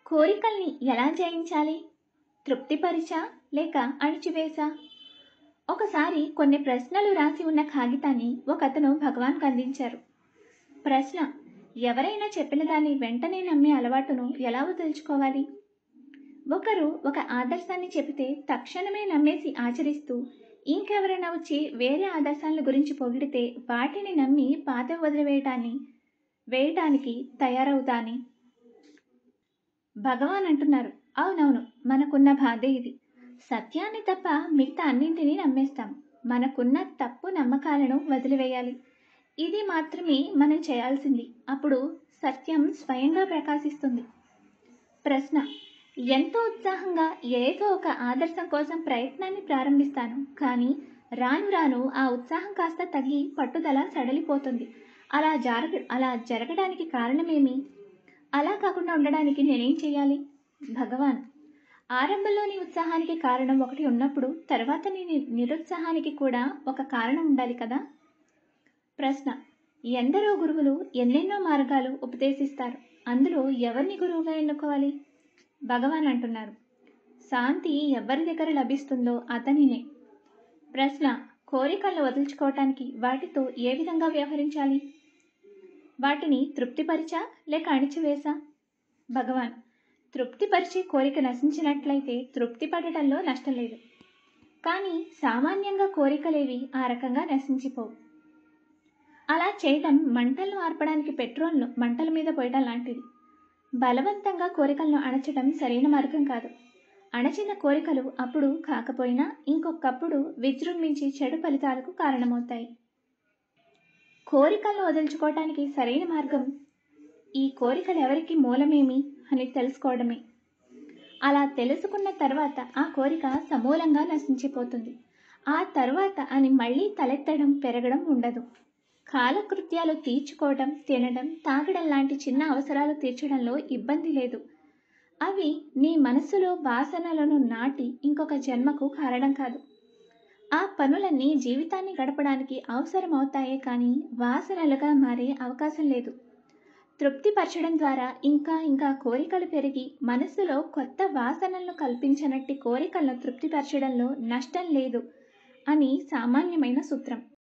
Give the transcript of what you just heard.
కోరికల్ని ఎలా జయించాలి? తృప్తిపరిచా లేక అణిచివేశా? ఒకసారి కొన్ని ప్రశ్నలు రాసి ఉన్న కాగితాన్ని ఒకతను భగవాన్కు అందించారు. ప్రశ్న: ఎవరైనా చెప్పిన దాన్ని వెంటనే నమ్మే అలవాటును ఎలా వదులుచుకోవాలి? ఒకరు ఒక ఆదర్శాన్ని చెబితే తక్షణమే నమ్మేసి ఆచరిస్తూ, ఇంకెవరైనా వచ్చి వేరే ఆదర్శాల గురించి పొగిడితే వాటిని నమ్మి పాత వేయటానికి తయారవుతాని. భగవాన్ అంటున్నారు, అవునవును, మనకున్న బాధే ఇది. సత్యాన్ని తప్ప మిగతా అన్నింటినీ నమ్మేస్తాం. మనకున్న తప్పు నమ్మకాలను వదిలివేయాలి. ఇది మాత్రమే మనం చేయాల్సింది. అప్పుడు సత్యం స్వయంగా ప్రకాశిస్తుంది. ప్రశ్న: ఎంతో ఉత్సాహంగా ఏదో ఒక ఆదర్శం కోసం ప్రయత్నాన్ని ప్రారంభిస్తాను, కానీ రాను రాను ఆ ఉత్సాహం కాస్త తగ్గి పట్టుదల సడలిపోతుంది. అలా జరగడానికి కారణమేమి? అలా కాకుండా ఉండడానికి నేనేం చేయాలి? భగవాన్: ఆరంభంలోని ఉత్సాహానికి కారణం ఒకటి ఉన్నప్పుడు తర్వాత నిరుత్సాహానికి కూడా ఒక కారణం ఉండాలి కదా. ప్రశ్న: ఎందరో గురువులు ఎన్నెన్నో మార్గాలు ఉపదేశిస్తారు. అందులో ఎవరిని గురువుగా ఎన్నుకోవాలి? భగవాన్ అంటున్నారు, శాంతి ఎవరి దగ్గర లభిస్తుందో అతనినే. ప్రశ్న: కోరికలను వదులుచుకోవటానికి వాటితో ఏ విధంగా వ్యవహరించాలి? వాటిని తృప్తిపరిచా లేక అణిచివేశా? భగవాన్: తృప్తిపరిచే కోరిక నశించినట్లయితే తృప్తి పడటంలో నష్టం లేదు. కానీ సామాన్యంగా కోరికలేవి ఆ రకంగా నశించిపోవు. అలా చేయటం మంటలను ఆర్పడానికి పెట్రోల్ను మంటల మీద పోయటం లాంటిది. బలవంతంగా కోరికలను అణచడం సరైన మార్గం కాదు. అణచిన కోరికలు అప్పుడు కాకపోయినా ఇంకొకప్పుడు విజృంభించి చెడు ఫలితాలకు కారణమవుతాయి. కోరికలను వదులుచుకోవటానికి సరైన మార్గం ఈ కోరికలు ఎవరికి మూలమేమి అని తెలుసుకోవడమే. అలా తెలుసుకున్న తర్వాత ఆ కోరిక సమూలంగా నశించిపోతుంది. ఆ తర్వాత అని మళ్ళీ తలెత్తడం పెరగడం ఉండదు. కాలకృత్యాలు తీర్చుకోవడం, తినడం, తాగడం లాంటి చిన్న అవసరాలు తీర్చడంలో ఇబ్బంది లేదు. అవి నీ మనస్సులో వాసనలను నాటి ఇంకొక జన్మకు కారణం కాదు. ఆ పనులన్నీ జీవితాన్ని గడపడానికి అవసరమవుతాయే కానీ వాసనలుగా మారే అవకాశం లేదు. తృప్తిపరచడం ద్వారా ఇంకా కోరికలు పెరిగి మనస్సులో కొత్త వాసనలను కల్పించనట్టి కోరికలను తృప్తిపరచడంలో నష్టం లేదు అని సామాన్యమైన సూత్రం.